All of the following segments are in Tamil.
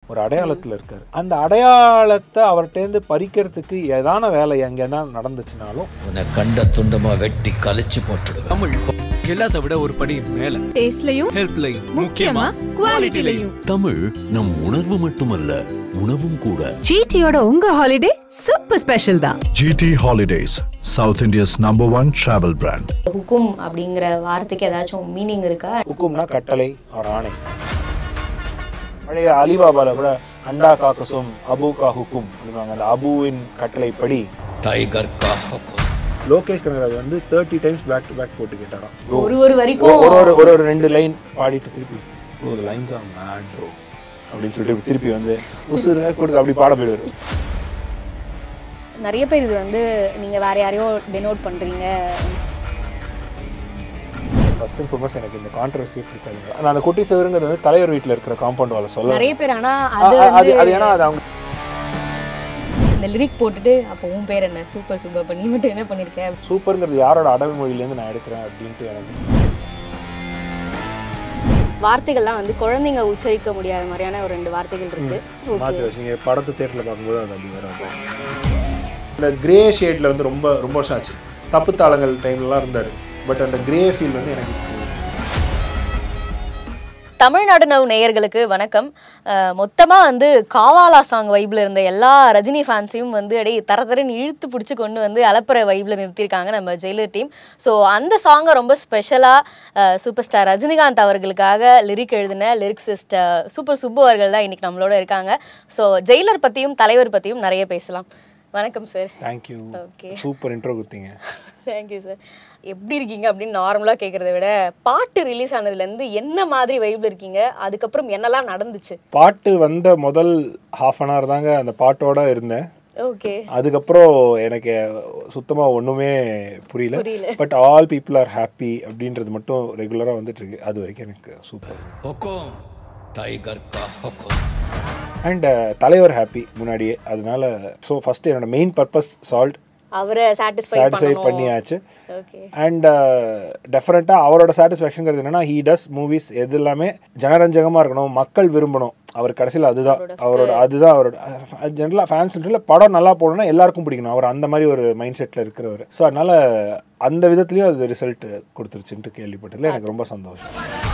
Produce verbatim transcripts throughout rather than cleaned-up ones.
ஒரு அடையாளத்தில் இருக்கார். அந்த அடையாளத்தை அவர்கிட்டேருந்து பறிக்கிறதுக்கு ஏதான வேலை எங்கே தான் நடந்துச்சுனாலும் உன்னை கண்ட துண்டமா வெட்டி கழிச்சு போட்டுடுவேன். தமிழ் எல்லாத்த விட ஒரு படி மேல. டேஸ்ட்லயும் ஹெல்த்லயும் முக்கியமா குவாலிட்டிலயும். தமிழ் நம் உணர்வு மட்டுமல்ல உணவும் கூட. ஜிடியோட உங்க ஹாலிடே சூப்பர் ஸ்பெஷல் தான். GT Holidays, South India's number one travel brand. ஹுக்கும் அப்படிங்கிற வார்த்தைக்கு ஏதாச்சும் மீனிங் இருக்கா? ஹுக்கும்னா கட்டளை ஒரு ஆணை. பழைய அலிபாபால கூட அண்டா கா குசும் அபு கா ஹுக்கும் அப்படிவாங்க. அந்த அபுவின் கட்டளைப்படி டைகர் கா ஹுக்கும். லோகேஷ் கனகராஜ் வந்து thirty times back to back போட்டு கேட்டாராம். ஒரு ஒரு வரைக்கும் ஒரு ஒரு ஒரு ஒரு ரெண்டு லைன் பாடிட்டு திருப்பி ஒரு லைன்ஸ் ஆன் மேட் ப்ரோ அப்படின்னு சொல்லிட்டு திருப்பி வந்து உசுர கொடுத்து அப்படி பாட போயிடுவாரு. நிறைய பேர் இது வந்து நீங்க வேற யாரையோ டெனோட் பண்றீங்க. ஃபர்ஸ்ட் அண்ட் ஃபார்மோஸ்ட் எனக்கு இந்த கான்ட்ரவர்சியே பிடிக்காதுங்க. நான் அந்த குட்டி சிவருங்கிறது வந்து தலைவர் வீட்டில் இருக்கிற காம்பவுண்ட் வால சொல்ல நிறைய பேர். ஆனா அது அது அது ஏன்னா அது அவங்க இந்த லிரிக் போட்டுட்டு அப்போ உன் பேர் என்ன சூப்பர் சூப்பர் பண்ணி மட்டும் என்ன பண்ணிருக்க சூப்பர்ங்கிறது யாரோட அடல் மொழியிலேருந்து நான் எடுக்கிறேன் அப்படின்ட்டு எனக்கு வார்த்தைகள்லாம் வந்து குழந்தைங்க உச்சரிக்க முடியாத மாதிரியான ஒரு ரெண்டு வார்த்தைகள் இருக்கு. மாற்றி வச்சுங்க படத்து தேட்டரில் பார்க்கும்போது அது அப்படி வராது. இந்த கிரே ஷேடில் வந்து ரொம்ப ரொம்ப வருஷம் ஆச்சு. தப்பு தாளங்கள் டைம்லலாம் இருந்தார். பட் அந்த கிரே ஃபீல் வந்து எனக்கு தமிழ்நாடு நவ் நேயர்களுக்கு வணக்கம். மொத்தமாக வந்து காவாலா சாங் வைப்பில் இருந்த எல்லா ரஜினி ஃபேன்ஸையும் வந்து அடே தர தரன்னு இழுத்து பிடிச்சி கொண்டு வந்து அலப்புற வைப்பில் நிறுத்தியிருக்காங்க நம்ம ஜெயிலர் டீம். ஸோ அந்த சாங்கை ரொம்ப ஸ்பெஷலாக சூப்பர் ஸ்டார் ரஜினிகாந்த் அவர்களுக்காக லிரிக் எழுதின லிரிக்ஸிஸ்ட் சூப்பர் சுப்பு அவர்கள் தான் இன்னைக்கு நம்மளோட இருக்காங்க. ஸோ ஜெயிலர் பற்றியும் தலைவர் பற்றியும் நிறைய பேசலாம். வணக்கம் sir. Thank you. Okay, super intro கொடுத்தீங்க. Thank you sir. எப்படி இருக்கீங்க அப்படின்னு நார்மலாக கேட்குறத விட பாட்டு ரிலீஸ் ஆனதுலேருந்து என்ன மாதிரி வைப்பில் இருக்கீங்க, அதுக்கப்புறம் என்னெல்லாம் நடந்துச்சு? பாட்டு வந்த முதல் ஹாஃப் அன் ஹவர் தாங்க அந்த பாட்டோட இருந்தேன். ஓகே, அதுக்கப்புறம் எனக்கு சுத்தமாக ஒன்றுமே புரியல. But all people are happy அப்படின்றது மட்டும் ரெகுலராக வந்துட்டு இருக்கு. அது வரைக்கும் எனக்கு சூப்பர். ஹுக்கும் டைகர் கா ஹுக்கும். அண்ட் தலைவர் ஹாப்பி முன்னாடியே. அதனால ஸோ ஃபர்ஸ்ட் என்னோட மெயின் பர்பஸ் சால்ட் அவரை சாட்டிஸ்ஃபை சாட்டிஸ்ஃபை பண்ணியாச்சு. ஓகே, அண்ட் டெஃபினட்டாக அவரோட சாட்டிஸ்ஃபேக்ஷனுங்கிறது என்னன்னா ஹீ டஸ் மூவிஸ் எது எல்லாமே ஜனரஞ்சகமாக இருக்கணும், மக்கள் விரும்பணும். அவர் கடைசியில் அதுதான் அவரோட அதுதான் அவரோட ஜென்ரலாக ஃபேன்ஸ்ன்றல படம் நல்லா போடணும்னா எல்லாருக்கும் பிடிக்கணும். அவர் அந்த மாதிரி ஒரு மைண்ட் செட்டில் இருக்கிறவர். ஸோ அதனால அந்த விதத்துலேயும் அது ரிசல்ட் கொடுத்துருச்சுன்ட்டு கேள்விப்பட்டதில் எனக்கு ரொம்ப சந்தோஷம்.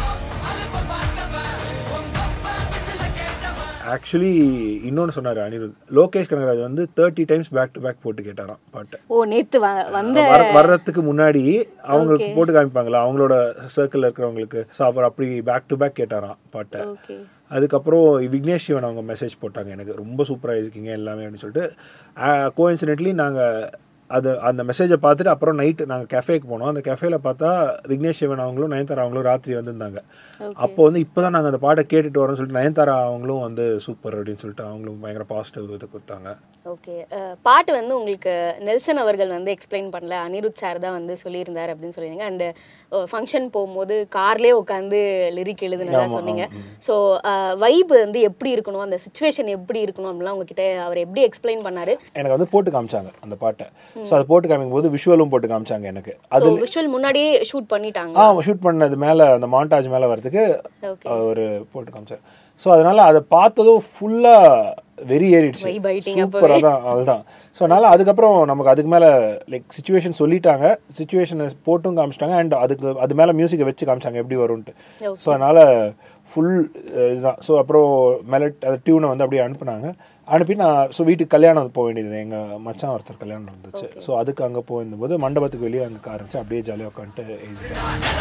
ஆக்சுவலி இன்னொன்று சொன்னார் அனிருத், லோகேஷ் கனகராஜ் வந்து thirty times back to back போட்டு கேட்டாராம் பாட்டு. ஓ, நேத்து வந்து வர்றதுக்கு முன்னாடி அவங்களுக்கு போட்டு காமிப்பாங்களா அவங்களோட சர்க்கிளில் இருக்கிறவங்களுக்கு. ஸோ அப்புறம் அப்படி பேக் டு பேக் கேட்டாராம் பாட்டை. அதுக்கப்புறம் விக்னேஷ் சிவன் அவங்க மெசேஜ் போட்டாங்க, எனக்கு ரொம்ப சூப்பராக இருக்கீங்க எல்லாமே அப்படின்னு சொல்லிட்டு. கோஇன்சிடென்ட்லி நாங்கள் அது அந்த மெசேஜை பார்த்துட்டு அப்புறம் நைட்டு நாங்கள் கெஃபேக்கு போனோம். அந்த கெஃபேல பார்த்தா விக்னேஷ் சிவன் அவங்களும் நயன்தாரா அவங்களும் ராத்திரி வந்திருந்தாங்க. அப்போ வந்து இப்போ தான் நாங்கள் அந்த பாட்டை கேட்டுட்டு வரோம்னு சொல்லிட்டு நயன்தாரா அவங்களும் வந்து சூப்பர் அப்படின்னு சொல்லிட்டு அவங்களும் பயங்கர பாசிட்டிவ் இது கொடுத்தாங்க. ஓகே, பாட்டு வந்து உங்களுக்கு நெல்சன் அவர்கள் வந்து எக்ஸ்பிளைன் பண்ணல, அனிருத் சார் தான் வந்து சொல்லியிருந்தார் அப்படின்னு சொல்லியிருந்தீங்க. அண்ட் ஃபங்க்ஷன் போகும்போது கார்லேயே உட்காந்து லிரிக் எழுதுனதா சொன்னீங்க. ஸோ வைப் வந்து எப்படி இருக்கணும், அந்த சிச்சுவேஷன் எப்படி இருக்கணும் அப்படிலாம் உங்ககிட்ட அவர் எப்படி எக்ஸ்பிளைன் பண்ணாரு? எனக்கு வந்து போட்டு காமிச்சாங்க அந்த பாட்டை. ஸோ அதை போட்டு காமிக்கும் போது விஷுவலும் போட்டு காமிச்சாங்க எனக்கு. அது விஷுவல் முன்னாடியே ஷூட் பண்ணிட்டாங்க. ஆ, ஷூட் பண்ணது மேலே அந்த மாண்டாஜ் மேலே வரதுக்கு ஒரு போட்டு காமிச்சாங்க. ஸோ அதனால அதை பார்த்ததும் ஃபுல்லாக வெறி ஏறிடுச்சு. சூப்பராக தான் அதுதான். ஸோ அதனால் அதுக்கப்புறம் நமக்கு அதுக்கு மேலே லைக் சிச்சுவேஷன் சொல்லிட்டாங்க, சிச்சுவேஷனை போட்டும் காமிச்சிட்டாங்க. அண்ட் அதுக்கு அது மேலே மியூசிக்கை வச்சு காமிச்சாங்க எப்படி வரும்ன்ட்டு. ஸோ அதனால் ஃபுல் இதுதான். ஸோ அப்புறம் மெலட் அது டியூனை வந்து அப்படியே அனுப்புனாங்க. அனுப்பி நான் ஸோ வீட்டுக்கு கல்யாணம் போக வேண்டியது, எங்கள் மச்சான் ஒருத்தர் கல்யாணம் இருந்துச்சு. ஸோ அதுக்கு அங்கே போயிருந்தபோது மண்டபத்துக்கு வெளியே அந்த கார் இருந்துச்சு, அப்படியே ஜாலியாக உட்காந்துட்டு எழுதிட்டேன்.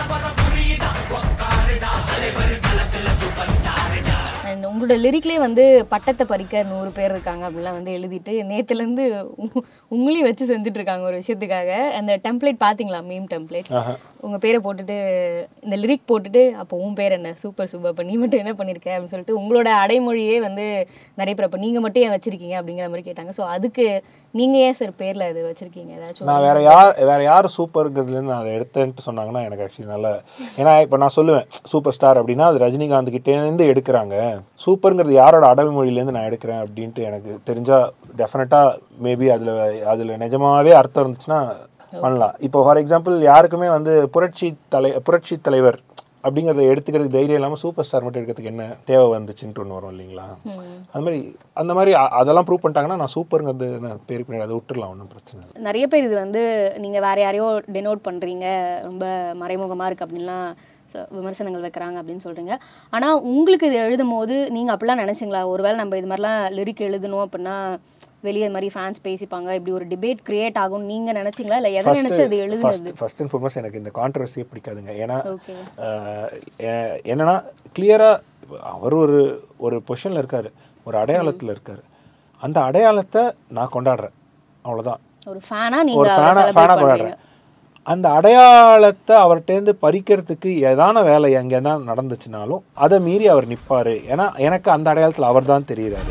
அண்ட் உங்களோட லிரிக்லேயே வந்து பட்டத்தை பறிக்க நூறு பேர் இருக்காங்க அப்படிலாம் வந்து எழுதிட்டு நேற்றுலேருந்து உங்களையும் வச்சு செஞ்சுட்டு இருக்காங்க ஒரு விஷயத்துக்காக. அந்த டெம்ப்ளேட் பார்த்தீங்களா? மீம் டெம்ப்ளேட் உங்கள் பேரை போட்டுட்டு இந்த லிரிக் போட்டுட்டு அப்போ உன் பேர் என்ன சூப்பர் சூப்பர் இப்போ நீ மட்டும் என்ன பண்ணியிருக்க அப்படின்னு சொல்லிட்டு உங்களோட அடைமொழியே வந்து நிறைய பேர் அப்போ நீங்கள் மட்டும் ஏன் வச்சுருக்கீங்க அப்படிங்கிற மாதிரி கேட்டாங்க. ஸோ அதுக்கு நீங்கள் ஏன் சார் பேரில் அது வச்சுருக்கீங்க? ஏதாச்சும் நான் வேறு யார் வேறு யார் சூப்பருங்கிறதுலேருந்து நான் அதை எடுத்தேன்ட்டு சொன்னாங்கன்னா எனக்கு ஆக்சுவலி நல்லா, ஏன்னா இப்போ நான் சொல்லுவேன் சூப்பர் ஸ்டார் அப்படின்னா அது ரஜினிகாந்த் கிட்டேருந்து எடுக்கிறாங்க. சூப்பருங்கிறது யாரோட அடல்மொழியிலேருந்து நான் எடுக்கிறேன் அப்படின்ட்டு எனக்கு தெரிஞ்சால் டெஃபினட்டாக மேபி அதில் அதில் நிஜமாகவே அர்த்தம் இருந்துச்சுன்னா பண்ணலாம். இப்போ ஃபார் எக்ஸாம்பிள் யாருக்குமே வந்து புரட்சி தலை புரட்சி தலைவர் அப்படிங்கிறத எடுத்துக்கிறதுக்கு தைரியம் இல்லாமல் சூப்பர் ஸ்டார் மட்டும் எடுக்கிறதுக்கு என்ன தேவை வந்துச்சுன்ட்டு ஒன்று வரும் இல்லைங்களா? அந்த மாதிரி அந்த மாதிரி அதெல்லாம் ப்ரூவ் பண்ணிட்டாங்கன்னா நான் சூப்பருங்கிறது பேருக்கு பின்னாடி அதை விட்டுடலாம், ஒன்றும் பிரச்சனை இல்லை. நிறைய பேர் இது வந்து நீங்கள் வேறு யாரையோ டெனோட் பண்ணுறீங்க, ரொம்ப மறைமுகமாக இருக்குது அப்படின்லாம் விமர்சனங்கள் வைக்கிறாங்க அப்படின்னு சொல்கிறீங்க. ஆனால் உங்களுக்கு இது எழுதும் போது நீங்கள் அப்படிலாம் நினச்சிங்களா? ஒருவேளை நம்ம இது மாதிரிலாம் லிரிக் எழுதணும் அப்படின்னா வெளியே மாதிரி ஃபேன்ஸ் பேசிப்பாங்க, இப்படி ஒரு டிபேட் கிரியேட் ஆகும்னு நீங்கள் நினச்சிங்களா? இல்லை எதை நினச்சி அது எழுதுனது? ஃபர்ஸ்ட் அண்ட் ஃபார்மோஸ்ட் எனக்கு இந்த கான்ட்ரவர்சியே பிடிக்காதுங்க. ஏன்னா என்னன்னா கிளியராக அவர் ஒரு ஒரு பொசிஷனில் இருக்கார், ஒரு அடையாளத்தில் இருக்கார். அந்த அடையாளத்தை நான் கொண்டாடுறேன், அவ்வளோதான். ஒரு ஃபேனா ஒரு நீங்கள் ஃபேனாக ஃபேனாக கொண்டாடுறேன். அந்த அடையாளத்தை அவர்கிட்டேருந்து பறிக்கிறதுக்கு ஏதான வேலை எங்கே தான் நடந்துச்சுனாலும் அதை மீறி அவர் நிற்பார். ஏன்னா எனக்கு அந்த அடையாளத்தில் அவர் தான் தெரிகிறாரு.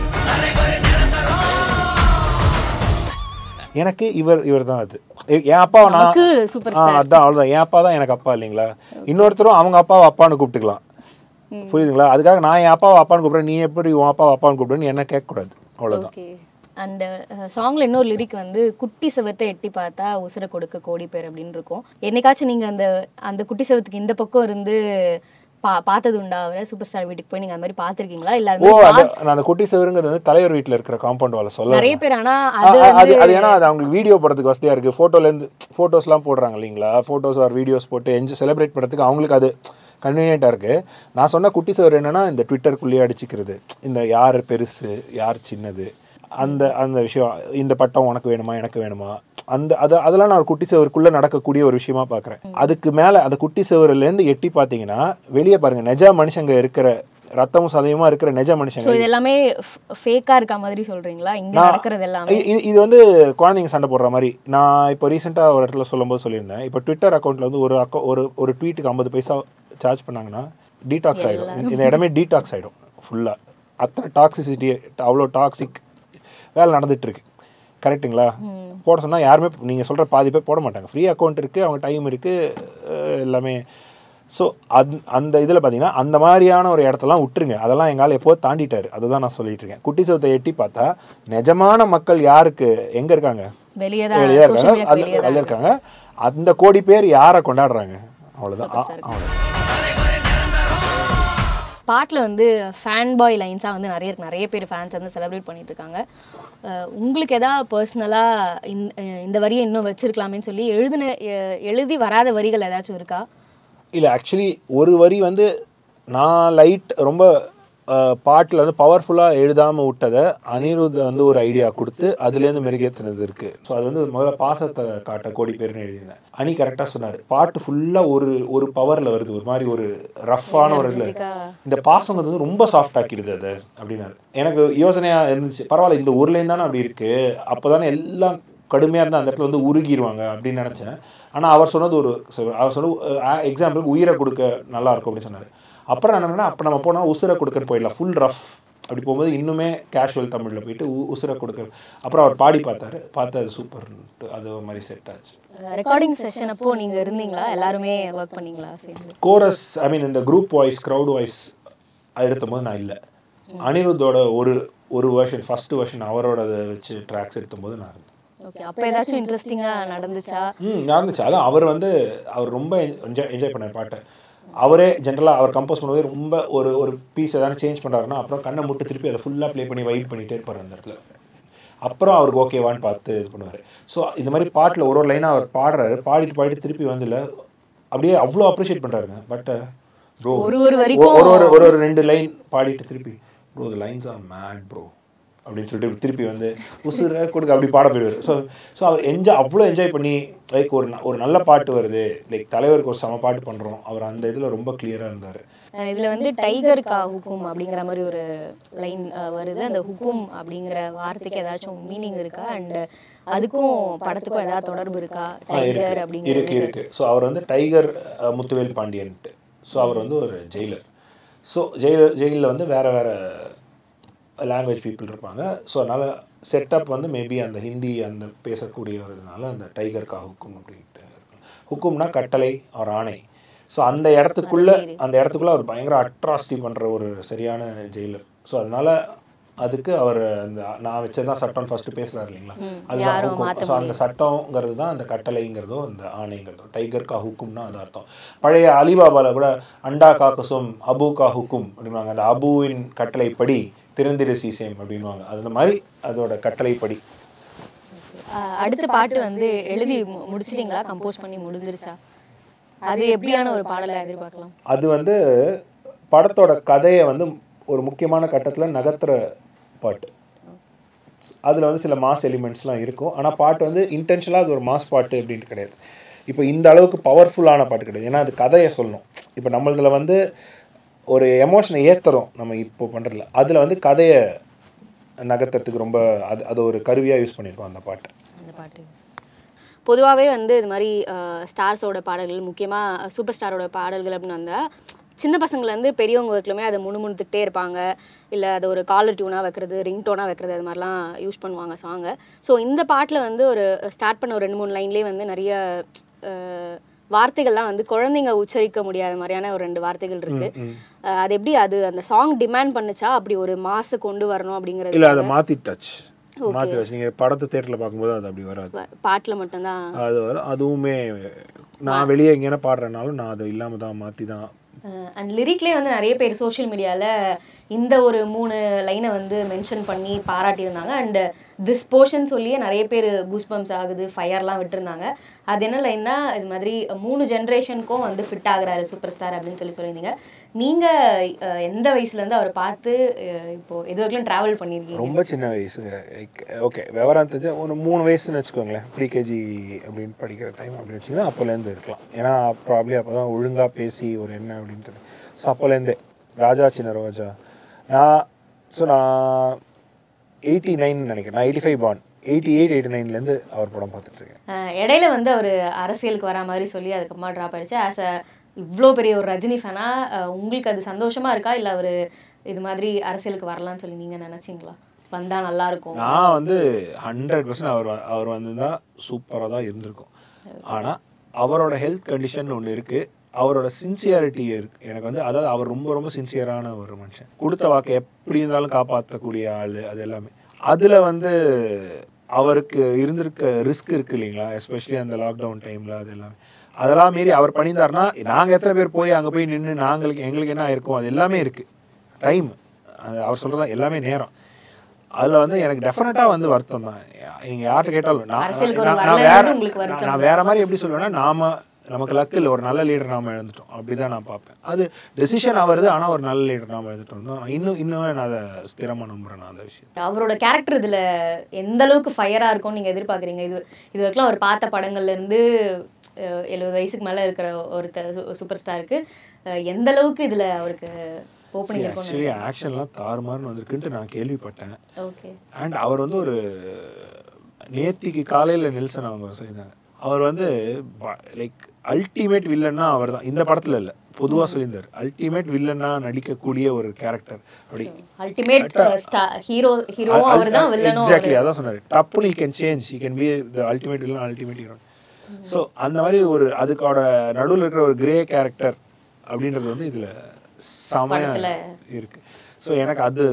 எனக்கு இவர் இவர் தான் அது. என் அப்பாவை நான் அதான் அவ்வளோதான், என் அப்பா தான் எனக்கு அப்பா இல்லைங்களா? இன்னொருத்தரும் அவங்க அப்பாவை அப்பான்னு கூப்பிட்டுக்கலாம், புரியுதுங்களா? அதுக்காக நான் என் அப்பாவை அப்பான்னு கூப்பிட்றேன், நீ எப்படி உன் அப்பாவை அப்பான்னு கூப்பிடுன்னு என்ன கேட்கக்கூடாது, அவ்வளோதான். அந்த சாங்ல இன்னொரு லிரிக் வந்து குட்டி செவத்தை எட்டி பார்த்தா உசுர கொடுக்க கோடி பேர் அப்படின்னு இருக்கும். என்னைக்காச்சும் நீங்கள் அந்த அந்த குட்டி செவத்துக்கு இந்த பக்கம் இருந்து பா பார்த்தது உண்டா? அவரை சூப்பர் ஸ்டார் வீட்டுக்கு போய் நீங்கள் அந்த மாதிரி பார்த்துருக்கீங்களா? இல்லை ஓ, அந்த குட்டி செவருங்கிறது வந்து தலைவர் வீட்டில் இருக்கிற காம்பவுண்ட் வால சொல்ல நிறைய பேர். ஆனால் அது அது ஏன்னா அது அவங்களுக்கு வீடியோ போடுறதுக்கு வசதியாக இருக்குது. ஃபோட்டோலேருந்து ஃபோட்டோஸ்லாம் போடுறாங்க இல்லைங்களா? ஃபோட்டோஸ் ஆர் வீடியோஸ் போட்டு என்ஜாய் செலிப்ரேட் பண்ணுறதுக்கு அவங்களுக்கு அது கன்வீனியண்ட்டாக இருக்குது. நான் சொன்ன குட்டி செவர் என்னென்னா இந்த ட்விட்டருக்குள்ளேயே அடிச்சிக்கிறது, இந்த யார் பெருசு யார் சின்னது, அந்த அந்த விஷயம், இந்த பட்டம் உனக்கு வேணுமா எனக்கு வேணுமா, அந்த அது அதெல்லாம் நான் ஒரு குட்டி செவருக்குள்ளே நடக்கக்கூடிய ஒரு விஷயமா பார்க்குறேன். அதுக்கு மேலே அந்த குட்டி செவருலேருந்து எட்டி பார்த்தீங்கன்னா வெளியே பாருங்கள், நெஜ மனுஷங்க இருக்கிற ரத்தமும் சதயமாக இருக்கிற நெஜ மனுஷங்க. இது எல்லாமே ஃபேக்காக இருக்க மாதிரி சொல்கிறீங்களா? இங்கே நடக்கிறது எல்லாமே இது வந்து குழந்தைங்க சண்டை போடுற மாதிரி. நான் இப்போ ரீசெண்டாக ஒரு இடத்துல சொல்லும்போது சொல்லியிருந்தேன், இப்போ ட்விட்டர் அக்கௌண்ட்டில் வந்து ஒரு அக்கௌ ஒரு ஒரு ட்வீட்டுக்கு ஐம்பது பைசா சார்ஜ் பண்ணாங்கன்னா டீடாக்ஸ் ஆகிடும். இந்த இடமே டீடாக்ஸ் ஆகிடும் ஃபுல்லாக. அத்தனை டாக்ஸிசிட்டி, அவ்வளோ டாக்ஸிக் வேலை நடந்துகிட்ருக்கு. கரெக்டுங்களா? போட சொன்னால் யாருமே நீங்கள் சொல்கிற பாதி பேர் போட மாட்டாங்க. ஃப்ரீ அக்கௌண்ட் இருக்குது, அவங்க டைம் இருக்குது எல்லாமே. ஸோ அந் அந்த இதில் பார்த்தீங்கன்னா அந்த மாதிரியான ஒரு இடத்தெல்லாம் விட்டுருங்க. அதெல்லாம் எங்களால் எப்போது தாண்டிட்டார், அதுதான் நான் சொல்லிட்டு இருக்கேன். குட்டி சவுத்தை எட்டி பார்த்தா நிஜமான மக்கள் யாருக்கு எங்கே இருக்காங்க? வெளியே வெளியே இருக்காங்க, அது வெளியே இருக்காங்க. அந்த கோடி பேர் யாரை கொண்டாடுறாங்க, அவ்வளோதான். அவ்வளோ பாட்டில் வந்து ஃபேன் பாய் லைன்ஸாக வந்து நிறைய நிறைய பேர் ஃபேன்ஸ் வந்து செலிப்ரேட் பண்ணிட்டு இருக்காங்க. உங்களுக்கு எதாவது பர்சனலாக இந்த வரியை இன்னும் வச்சிருக்கலாமேன்னு சொல்லி எழுதின எழுதி வராத வரிகள் ஏதாச்சும் இருக்கா? இல்லை, ஆக்சுவலி ஒரு வரி வந்து நான் லைட் ரொம்ப பாட்டில் வந்து பவர்ஃபுல்லாக எழுதாமல் விட்டதை அனிருத் வந்து ஒரு ஐடியா கொடுத்து அதுலேருந்து மெருகேற்றினது இருக்குது. ஸோ அது வந்து முதல்ல பாசத்தை காட்ட கோடி பேர்னு எழுதினேன். அனி கரெக்டாக சொன்னார், பாட்டு ஃபுல்லாக ஒரு ஒரு பவரில் வருது, ஒரு மாதிரி ஒரு ரஃப்பான ஒரு இதில் இந்த பாசம் வந்து ரொம்ப சாஃப்ட் ஆக்கிடுது அது அப்படின்னாரு. எனக்கு யோசனையாக இருந்துச்சு, பரவாயில்ல இந்த ஒரு லைன் தானே அப்படி இருக்குது, அப்போ தானே எல்லாம் கடுமையாக இருந்தால் அந்த இடத்துல வந்து உருகிடுவாங்க அப்படின்னு நினச்சேன். ஆனால் அவர் சொன்னது ஒரு அவர் சொன்ன எக்ஸாம்பிளுக்கு உயிரை கொடுக்க நல்லாயிருக்கும் அப்படின்னு சொன்னார். அப்புறம் என்னன்னா, அப்போ நம்ம போனால் உசுரை கொடுக்கன்னு போயிடலாம், ஃபுல் ரஃப் அப்படி போகும்போது இன்னுமே கேஷுவல் தமிழில் போயிட்டு உசுரை கொடுக்க. அப்புறம் அவர் பாடி பார்த்தாரு, பார்த்து அது சூப்பர்ன்ட்டு அது ஒரு மாதிரி செட் ஆச்சு. ரெக்கார்டிங் செஷன் அப்போ நீங்கள் இருந்தீங்களா? எல்லாருமே ஒர்க் பண்ணீங்களா? கோரஸ் ஐ மீன் இந்த குரூப் வாய்ஸ் க்ரௌட் வாய்ஸ் எடுத்த போது நான் இல்லை. அனிருத்தோட ஒரு ஒரு வெர்ஷன் ஃபர்ஸ்ட் வெர்ஷன் அவரோட வச்சு ட்ராக்ஸ் எடுத்தும்போது நான் இருந்தேன். ஓகே, அப்போ ஏதாச்சும் இன்ட்ரெஸ்டிங்காக நடந்துச்சா? ம் நடந்துச்சு. அதான் அவர் வந்து அவர் ரொம்ப என்ஜாய் என்ஜாய் பண்ண பாட்டை அவரே ஜென்ரலாக அவர் கம்போஸ் பண்ணும்போது ரொம்ப ஒரு ஒரு பீஸ் எதாவது சேஞ்ச் பண்ணுறாருன்னா அப்புறம் கண்ணை முட்டு திருப்பி அதை ஃபுல்லாக ப்ளே பண்ணி வைட் பண்ணிகிட்டே இருப்பார் அந்த இடத்துல. அப்புறம் அவருக்கு ஓகேவான்னு பார்த்து இது பண்ணுவார். ஸோ இந்த மாதிரி பாட்டில் ஒரு ஒரு லைனாக அவர் பாடுறாரு, பாடிட்டு பாடிட்டு திருப்பி வந்து இல்லை அப்படியே அவ்வளோ அப்ரிஷியேட் பண்ணுறாருங்க. பட் ப்ரோ ஒரு ஒரு ஒரு ஒரு ஒரு ரெண்டு லைன் பாடிட்டு திருப்பி bro the lines are mad bro அப்படின்னு சொல்லிட்டு திருப்பி வந்து உசுரை கொடுக்க அப்படி பாட போயிடுவார். ஸோ ஸோ அவர் என்ஜாய் அவ்வளோ என்ஜாய் பண்ணி லைக் ஒரு ஒரு நல்ல பாட்டு வருது, லைக் தலைவருக்கு ஒரு சம பாட்டு பண்ணுறோம், அவர் அந்த இதில் ரொம்ப கிளியராக இருந்தார். இதில் வந்து டைகர் கா ஹுக்கும் அப்படிங்கிற மாதிரி ஒரு லைன் வருது. அந்த ஹுக்கும் அப்படிங்கிற வார்த்தைக்கு ஏதாச்சும் மீனிங் இருக்கா? அண்ட் அதுக்கும் படத்துக்கும் ஏதாவது தொடர்பு இருக்கா? டைகர் அப்படிங்கிற இருக்கு இருக்கு. ஸோ அவர் வந்து டைகர் முத்துவேல் பாண்டியன்ட்டு. ஸோ அவர் வந்து ஒரு ஜெயிலர். ஸோ ஜெயிலர் ஜெயிலில் வந்து வேறு வேறு லாங்குவேஜ் பீப்புள் இருப்பாங்க. ஸோ அதனால் செட்டப் வந்து மேபி அந்த ஹிந்தி அந்த பேசக்கூடியவர்களால அந்த டைகர் கா ஹுக்கும் அப்படின்ட்டு இருக்கும். ஹுக்கும்னா கட்டளை ஒரு ஆணை. ஸோ அந்த இடத்துக்குள்ளே அந்த இடத்துக்குள்ளே அவர் பயங்கர அட்ராசிட்டி பண்ணுற ஒரு சரியான ஜெயிலர். ஸோ அதனால் அதுக்கு அவர் அந்த நான் வச்சதான் சட்டம் ஃபர்ஸ்ட் பேசுறாரு இல்லைங்களா, அதுதான் ஹுக்கும். ஸோ அந்த சட்டங்கிறது தான் அந்த கட்டளைங்கிறதோ அந்த ஆணைங்கிறதோ. டைகர் கா ஹுக்கும்னா அது அர்த்தம். பழைய அலிபாபாவில் கூட அண்டா கா குசும் அபு கா ஹுக்கும் அப்படின்வாங்க. அந்த அபுவின் கட்டளைப்படி திறந்திரு சீசேம் அப்படின்வாங்க. அந்த மாதிரி அதோட கட்டளைப்படி. அடுத்த பாட்டு வந்து எழுதி முடிச்சிட்டீங்களா, கம்போஸ் பண்ணி முடிஞ்சிருச்சா? அது எப்படியான ஒரு பாடலை எதிர்பார்க்கலாம்? அது வந்து படத்தோட கதையை வந்து ஒரு முக்கியமான கட்டத்தில் நகர்த்துற பாட்டு. அதில் வந்து சில மாஸ் எலிமெண்ட்ஸ்லாம் இருக்கும். ஆனால் பாட்டு வந்து இன்டென்ஷனலாக அது ஒரு மாஸ் பாட்டு அப்படின்ட்டு கிடையாது. இப்போ இந்த அளவுக்கு பவர்ஃபுல்லான பாட்டு கிடையாது. ஏன்னா அது கதையை சொல்லணும். இப்போ நம்மளதில் வந்து ஒரு எமோஷனை ஏற்றுறோம் நம்ம இப்போ பண்ணுறதில்ல. அதில் வந்து கதையை நகர்த்துறதுக்கு ரொம்ப அது அது ஒரு கருவியாக யூஸ் பண்ணியிருக்கோம் அந்த பாட்டு. அந்த பாட்டு பொதுவாகவே வந்து இது மாதிரி ஸ்டார்ஸோட பாடல்கள், முக்கியமாக சூப்பர் ஸ்டாரோட பாடல்கள் அப்படின்னு வந்தால் சின்ன பசங்கள்லேருந்து பெரியவங்க வரைக்குமே அதை முணுமுணுத்துக்கிட்டே இருப்பாங்க. இல்லை அதை ஒரு காலர் டியூனாக வைக்கிறது, ரிங் டோனாக வைக்கிறது, அது மாதிரிலாம் யூஸ் பண்ணுவாங்க சாங்கை. ஸோ இந்த பாட்டில் வந்து ஒரு ஸ்டார்ட் பண்ண ஒரு ரெண்டு மூணு லைன்லேயே வந்து நிறைய வார்த்தைகள்லாம் வந்து குழந்தைங்க உச்சரிக்க முடியாத மாதிரியான ஒரு ரெண்டு வார்த்தைகள் இருக்கு. அது எப்படி அது அந்த சாங் டிமாண்ட் பண்ணுச்சா அப்படி ஒரு மாசு கொண்டு வரணும் அப்படிங்கிறது? இல்லை, அதை மாற்றிட்டாச்சு. மாற்றி வச்சு நீங்கள் படத்தை தேட்டரில் பார்க்கும்போது அது அப்படி வராது, பாட்டில் மட்டும்தான் அது வரும். அதுவுமே நான் வெளியே எங்கேனா பாடுறனாலும் நான் அதை இல்லாமல் தான் மாற்றி தான். அண்ட் லிரிக்லேயே வந்து நிறைய பேர் சோஷியல் மீடியாவில் இந்த ஒரு மூணு லைனை வந்து மென்ஷன் பண்ணி பாராட்டியிருந்தாங்க. அண்ட் திஸ் போர்ஷன் சொல்லியே நிறைய பேர் கூஸ் பம்ப்ஸ் ஆகுது, ஃபயர்லாம் விட்டுருந்தாங்க. அது என்ன லைன்னா, இது மாதிரி மூணு ஜென்ரேஷனுக்கும் வந்து ஃபிட் ஆகுறாரு சூப்பர் ஸ்டார் அப்படின்னு சொல்லி சொல்லியிருந்தீங்க. நீங்கள் எந்த வயசுலேருந்து அவரை பார்த்து இப்போது எது வரைக்கும் ட்ராவல் பண்ணியிருக்கீங்க? ரொம்ப சின்ன வயசு. ஓகே, விவரம் தெரிஞ்ச ஒரு மூணு வயசுன்னு வச்சுக்கோங்களேன். ப்ரீகேஜி அப்படின்னு படிக்கிற டைம் அப்படின்னு வச்சிங்கன்னா அப்போலேருந்து இருக்கலாம். ஏன்னா ப்ராப்ளி அப்போ தான் ஒழுங்காக பேசி ஒரு என்ன அப்படின்றது. ஸோ அப்போலேருந்தே ராஜா சின்ன ரோஜா நான் ஸோ நான் எயிட்டி நைன் நினைக்கிறேன். நான் எயிட்டி ஃபைவ் பான் எயிட்டி எயிட் எயிட்டி நைன்லேருந்து அவர் படம் பார்த்துட்ருக்கேன். இடையில வந்து அவர் அரசியலுக்கு வரா மாதிரி சொல்லி அதுக்கப்புறமா ட்ராப் ஆயிடுச்சு. ஆஸ் அ இவ்வளோ பெரிய ஒரு ரஜினி ஃபேனா உங்களுக்கு அது சந்தோஷமா இருக்கா, இல்லை அவர் இது மாதிரி அரசியலுக்கு வரலான்னு சொல்லி நீங்கள் நினச்சிங்களா? வந்தால் நல்லா இருக்கும். நான் வந்து ஹண்ட்ரட் பர்சன்ட் அவர் அவர் வந்திருந்தா சூப்பராக தான் இருந்திருக்கும். ஆனால் அவரோட ஹெல்த் கண்டிஷன் ஒன்று இருக்குது, அவரோட சின்சியாரிட்டி இருக்கு எனக்கு வந்து. அதாவது அவர் ரொம்ப ரொம்ப சின்சியரான ஒரு மனுஷன். கொடுத்த வாக்கை எப்படி இருந்தாலும் காப்பாற்றக்கூடிய ஆள். அது எல்லாமே அதில் வந்து அவருக்கு இருந்திருக்க ரிஸ்க் இருக்குது இல்லைங்களா, எஸ்பெஷலி அந்த லாக்டவுன் டைமில். அது எல்லாமே அதெல்லாம் மீறி அவர் பண்ணியிருந்தாருன்னா நாங்கள் எத்தனை பேர் போய் அங்கே போய் நின்று நாங்களுக்கு எங்களுக்கு என்ன ஆயிருக்கும், அது எல்லாமே இருக்குது. டைம் அவர் சொல்கிறதா எல்லாமே நேரம். அதில் வந்து எனக்கு டெஃபினட்டாக வந்து வருத்தம் தான். நீங்கள் யார்கிட்ட கேட்டாலும் நான் நான் வேற நான் வேற மாதிரி எப்படி சொல்லுவேன்னா, நாம நமக்கு லக்கு இல்லை, ஒரு நல்ல லீடர் நாம எழுந்துட்டோம் அப்படி தான் நான் பார்ப்பேன். அது டெசிஷன் ஆகுது, ஆனால் ஒரு நல்ல லீடர் நாம எழுந்துட்டோம் தான் இன்னும் இன்னும் நான் அதை ஸ்திரமாக நம்புறேன் நான் அந்த விஷயம். அவரோட கேரக்டர் இதில் எந்த அளவுக்கு ஃபயராக இருக்கும்னு நீங்கள் எதிர்பார்க்குறீங்க? இது இது வரைக்கும் அவர் பார்த்த படங்கள்லேருந்து எழுபது வயசுக்கு மேலே இருக்கிற ஒருத்தர் சூப்பர் ஸ்டாருக்கு எந்த அளவுக்கு இதில் அவருக்கு ஓப்பனிங் இருக்கும்? ஆக்சுவலி ஆக்ஷன்லாம் தாறுமாறுன்னு வந்திருக்குன்ட்டு நான் கேள்விப்பட்டேன். ஓகே. அண்ட் அவர் வந்து ஒரு நேத்திக்கு காலையில் நெல்சன் அவங்க செய்தாங்க. அவர் வந்து லைக் அல்டிமேட் வில்லன்னா அவர் தான். இந்த படத்தில் இல்லை, பொதுவாக சொல்லியிருந்தார். அல்டிமேட் வில்லனா நடிக்கக்கூடிய ஒரு கேரக்டர். அப்படி அல்டிமேட் ஹீரோ ஹீரோ அவர் தான் வில்லனோ. எக்ஸாக்ட்லி அதான் சொன்னார். டப்புனு he can change, he can be the ultimate villain, ultimate hero. So அந்த மாதிரி ஒரு அதுக்கோட நடுவில் இருக்கிற ஒரு கிரே கேரக்டர் அப்படின்றது வந்து இதில் சமையல் இருக்கு. ஸோ எனக்கு அது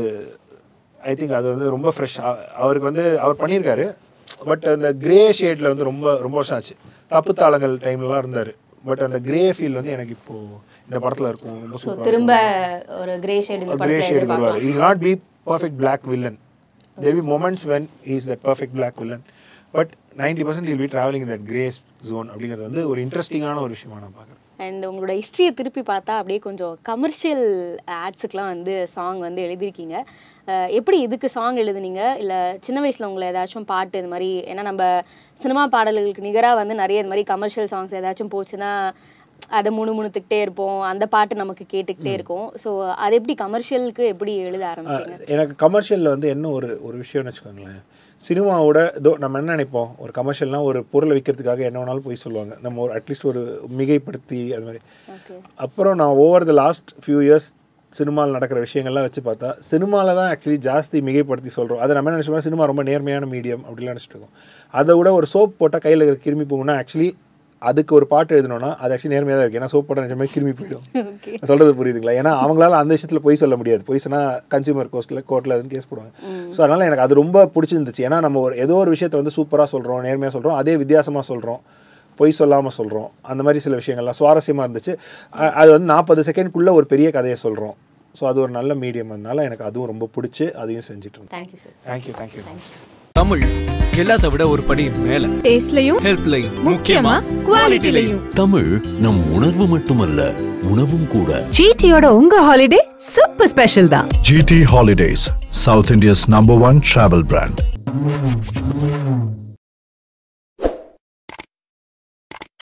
ஐ திங்க் அது வந்து ரொம்ப ஃப்ரெஷ். அவருக்கு வந்து அவர் பண்ணியிருக்காரு. பட் அந்த கிரே ஷேட்ல வந்து ரொம்ப ரொம்ப வருஷம் ஆச்சு. தப்பு தாளங்கள் டைம்லலாம் இருந்தார். பட் அந்த கிரே ஃபீல் வந்து எனக்கு இப்போ இந்த படத்தில் இருக்கும். ரொம்ப சூப்பராக திரும்ப ஒரு கிரே ஷேட் இந்த படத்துல எதிர்பார்க்கலாம். He will not be perfect black villain. There will be moments when he is that perfect black villain. But ninety percent he will be traveling in that grey zone. அப்படிங்கிறது வந்து ஒரு இன்ட்ரெஸ்டிங்கான ஒரு விஷயமா நான் பார்க்குறேன். அண்ட் உங்களோட ஹிஸ்ட்ரியை திருப்பி பார்த்தா அப்படியே கொஞ்சம் கமர்ஷியல் ஆட்ஸுக்கெலாம் வந்து சாங் வந்து எழுதியிருக்கீங்க. எப்படி இதுக்கு சாங் எழுதுனீங்க? இல்லை சின்ன வயசில் உங்களை ஏதாச்சும் பாட்டு இது மாதிரி, ஏன்னா நம்ம சினிமா பாடல்களுக்கு நிகராக வந்து நிறைய இது மாதிரி கமர்ஷியல் சாங்ஸ் ஏதாச்சும் போச்சுன்னா அதை முணு முணுத்துக்கிட்டே இருப்போம், அந்த பாட்டு நமக்கு கேட்டுக்கிட்டே இருக்கும். ஸோ அது எப்படி கமர்ஷியலுக்கு எப்படி எழுத ஆரம்பிச்சிங்க? எனக்கு கமர்ஷியலில் வந்து என்ன ஒரு ஒரு விஷயம்னு வச்சுக்கோங்களேன், சினிமாவோட இதோ நம்ம என்ன நினைப்போம், ஒரு கமர்ஷியல்னால் ஒரு பொருளை விற்கிறதுக்காக என்ன வேணாலும் போய் சொல்லுவாங்க. நம்ம ஒரு அட்லீஸ்ட் ஒரு மிகைப்படுத்தி அது மாதிரி. அப்புறம் நான் over the last few years சினிமாவில் நடக்கிற விஷயங்கள்லாம் வச்சு பார்த்தா சினிமாவில் தான் ஆக்சுவலி ஜாஸ்தி மிகைப்படுத்தி சொல்கிறோம். அதை நம்ம என்ன நினச்சிக்கோங்க, சினிமா ரொம்ப நேர்மையான மீடியம் அப்படிலாம் நினச்சிட்டு இருக்கோம். அதை விட ஒரு சோப் போட்டால் கையில் இருக்கிற கிருமி போகும்னா ஆக்சுவலி அதுக்கு ஒரு பாட்டு எழுதணும்னா அது ஆக்சுவலி நேர்மையாக தான் இருக்குது. ஏன்னா சோப் போட்ட நிஜமே கிருமி போயிடும். சொல்கிறது புரியுதுங்களா? ஏன்னா அவங்களால அந்த விஷயத்தில் பொய் சொல்ல முடியாது. பொய் சொன்னால் கன்சியூமர் கோர்ட்டில் கோர்ட்டில் வந்து கேஸ் போடுவாங்க. ஸோ அதனால் எனக்கு அது ரொம்ப பிடிச்சிருந்துச்சு. ஏன்னா நம்ம ஒரு ஏதோ ஒரு விஷயத்தை வந்து சூப்பராக சொல்கிறோம், நேர்மையாக சொல்கிறோம், அதே வித்தியாசமாக சொல்கிறோம், பொய் சொல்லாமல் சொல்கிறோம். அந்த மாதிரி சில விஷயங்கள்லாம் சுவாரஸ்யமாக இருந்துச்சு. அது வந்து நாற்பது செகண்ட்குள்ளே ஒரு பெரிய கதையை சொல்கிறோம். ஸோ அது ஒரு நல்ல மீடியம். அதனால எனக்கு அதுவும் ரொம்ப பிடிச்சி அதையும் செஞ்சுட்டு இருந்தேன். Thank you sir. Thank you thank you Tamil எல்லாத்த விட ஒரு படி மேல. டேஸ்ட்லயும் ஹெல்த்லயும் முக்கியமா குவாலிட்டிலையும். தமிழ் நம் உணர்வு மட்டுமல்ல உணவும் கூட. ஜிடியோட உங்க ஹாலிடே சூப்பர் ஸ்பெஷல் தான். G T Holidays, South India's number one travel brand.